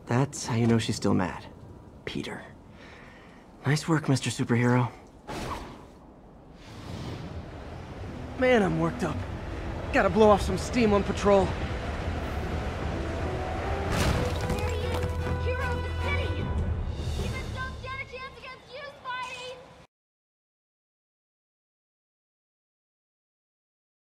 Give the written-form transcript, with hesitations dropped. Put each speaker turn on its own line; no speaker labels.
That's how you know she's still mad. Peter. Nice work, Mr. Superhero. Man, I'm worked up. Gotta blow off some steam on patrol.